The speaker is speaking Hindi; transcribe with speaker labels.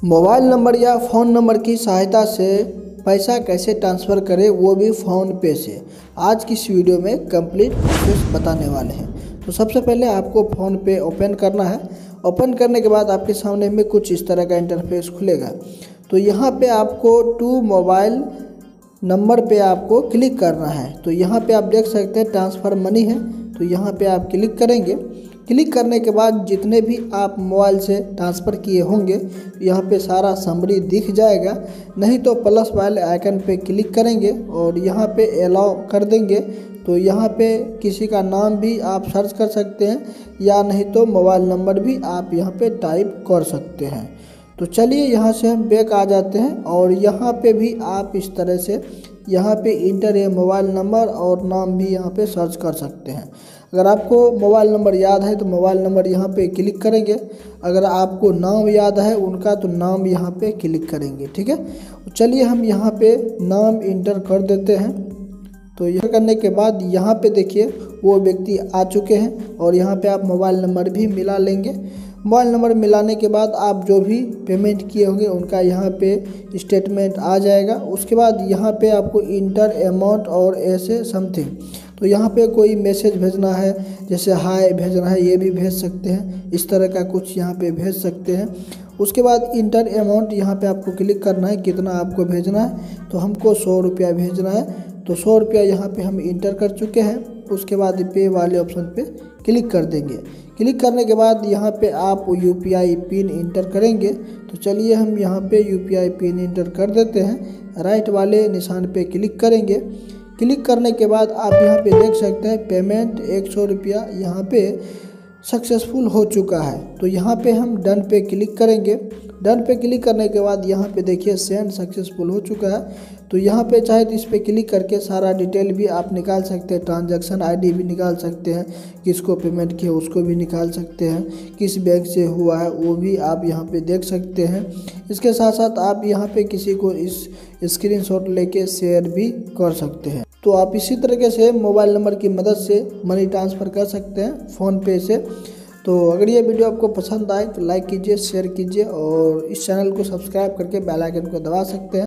Speaker 1: मोबाइल नंबर या फ़ोन नंबर की सहायता से पैसा कैसे ट्रांसफ़र करें, वो भी फ़ोन पे से। आज की इस वीडियो में कंप्लीट प्रोसेस बताने वाले हैं। तो सबसे पहले आपको फ़ोन पे ओपन करना है। ओपन करने के बाद आपके सामने में कुछ इस तरह का इंटरफेस खुलेगा। तो यहाँ पे आपको टू मोबाइल नंबर पे आपको क्लिक करना है। तो यहाँ पे आप देख सकते हैं ट्रांसफ़र मनी है, तो यहाँ पे आप क्लिक करेंगे। क्लिक करने के बाद जितने भी आप मोबाइल से ट्रांसफ़र किए होंगे यहाँ पे सारा समरी दिख जाएगा। नहीं तो प्लस वाले आइकन पे क्लिक करेंगे और यहाँ पे अलाउ कर देंगे। तो यहाँ पे किसी का नाम भी आप सर्च कर सकते हैं या नहीं तो मोबाइल नंबर भी आप यहाँ पे टाइप कर सकते हैं। तो चलिए यहाँ से हम बैक आ जाते हैं और यहाँ पे भी आप इस तरह से यहाँ पे इंटर ए मोबाइल नंबर और नाम भी यहाँ पे सर्च कर सकते हैं। अगर आपको मोबाइल नंबर याद है तो मोबाइल नंबर यहाँ पे क्लिक करेंगे। अगर आपको नाम याद है उनका तो नाम यहाँ पे क्लिक करेंगे। ठीक है, चलिए हम यहाँ पे नाम इंटर कर देते हैं। तो यह करने के बाद यहाँ पे देखिए वो व्यक्ति आ चुके हैं और यहाँ पे आप मोबाइल नंबर भी मिला लेंगे। मोबाइल नंबर मिलाने के बाद आप जो भी पेमेंट किए होंगे उनका यहाँ पे स्टेटमेंट आ जाएगा। उसके बाद यहाँ पे आपको इंटर अमाउंट और ऐसे समथिंग, तो यहाँ पे कोई मैसेज भेजना है जैसे हाय भेजना है, ये भी भेज सकते हैं। इस तरह का कुछ यहाँ पे भेज सकते हैं। उसके बाद इंटर अमाउंट यहाँ पे आपको क्लिक करना है, कितना आपको भेजना है। तो हमको 100 रुपया भेजना है, तो 100 रुपया यहाँ पे हम इंटर कर चुके हैं। उसके बाद पे वाले ऑप्शन पे क्लिक कर देंगे। क्लिक करने के बाद यहाँ पे आप यूपीआई पिन इंटर करेंगे। तो चलिए हम यहाँ पे यूपीआई पिन इंटर कर देते हैं। राइट वाले निशान पे क्लिक करेंगे। क्लिक करने के बाद आप यहाँ पे देख सकते हैं पेमेंट 100 रुपया यहाँ पे सक्सेसफुल हो चुका है। तो यहाँ पे हम डन पे क्लिक करेंगे। डन पे क्लिक करने के बाद यहाँ पे देखिए सेंड सक्सेसफुल हो चुका है। तो यहाँ पे चाहे तो इस पर क्लिक करके सारा डिटेल भी आप निकाल सकते हैं, ट्रांजैक्शन आईडी भी निकाल सकते हैं, किसको पेमेंट किया उसको भी निकाल सकते हैं, किस बैंक से हुआ है वो भी आप यहाँ पे देख सकते हैं। इसके साथ साथ आप यहाँ पे किसी को इस स्क्रीनशॉट लेके शेयर भी कर सकते हैं। तो आप इसी तरीके से मोबाइल नंबर की मदद से मनी ट्रांसफ़र कर सकते हैं फ़ोन पे से। तो अगर ये वीडियो आपको पसंद आए तो लाइक कीजिए, शेयर कीजिए और इस चैनल को सब्सक्राइब करके बेल आइकन को दबा सकते हैं।